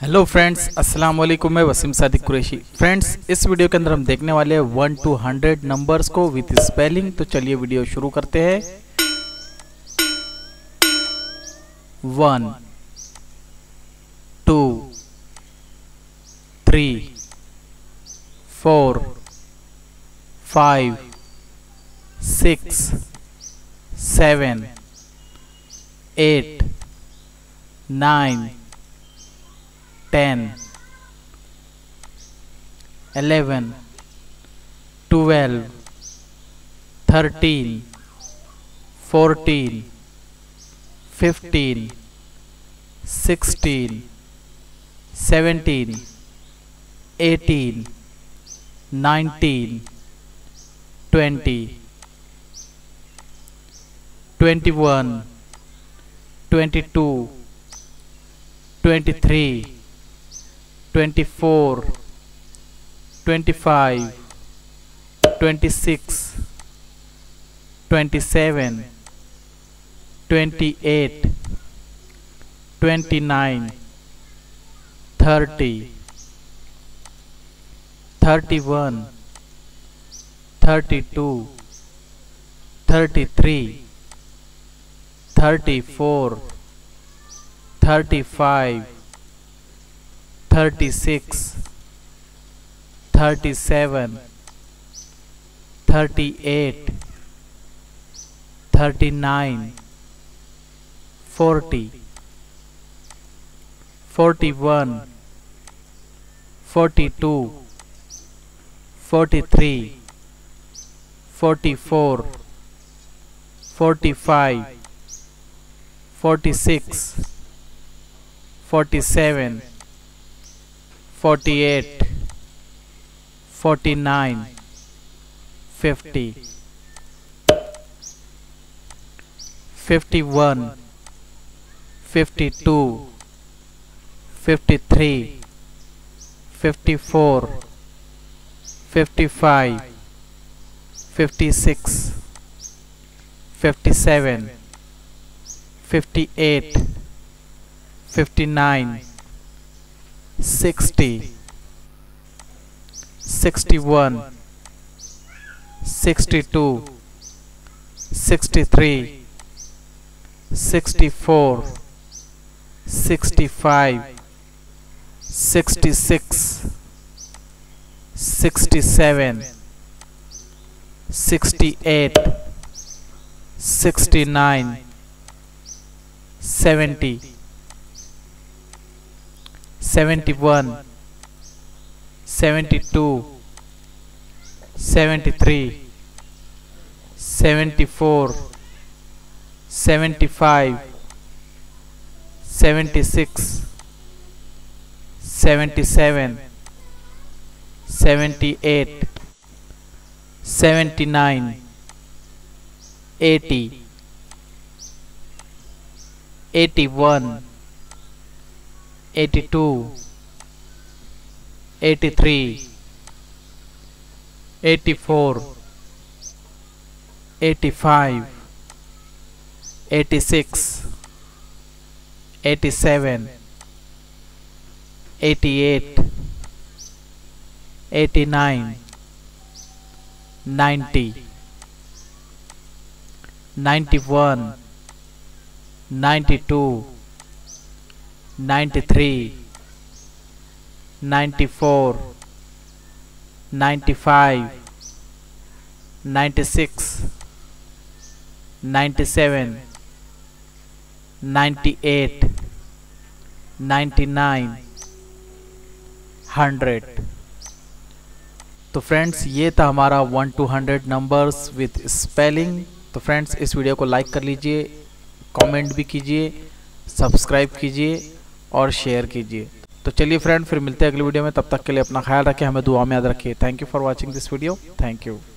Hello friends, अस्सलाम वालेकुम। मैं वसीम सादिक कुरैशी। फ्रेंड्स, इस वीडियो के अंदर हम देखने वाले हैं 1 to 100 नंबर्स को विद स्पेलिंग। तो चलिए वीडियो शुरू करते हैं। 1 2 3 4 5 6 7 8 9 10 11 12 13 14 15 16 17 18 19 20 21 22 23 24 25 26 27 28 29 30 31 32 33 34 35 36 37 38 39 40 41 42 43 44 45 46 47 48 49 50 51 52 53 54 55 56 57 58 59 60 61 62 63 64 65 66 67 68 69 70 71 72 73 74 75 76 77 78 79 80 81 82 83 84 85 86 87 88 89 90 91 92 93 94 95 96 97 98 99 100। तो फ्रेंड्स, ये था हमारा 1 to 100 नंबर्स विद स्पेलिंग। तो फ्रेंड्स, इस वीडियो को लाइक कर लीजिए, कमेंट भी कीजिए, सब्सक्राइब कीजिए और शेयर कीजिए। तो चलिए फ्रेंड, फिर मिलते हैं अगली वीडियो में। तब तक के लिए अपना ख्याल रखें, हमें दुआ में याद रखिए। Thank you for watching this video. Thank you.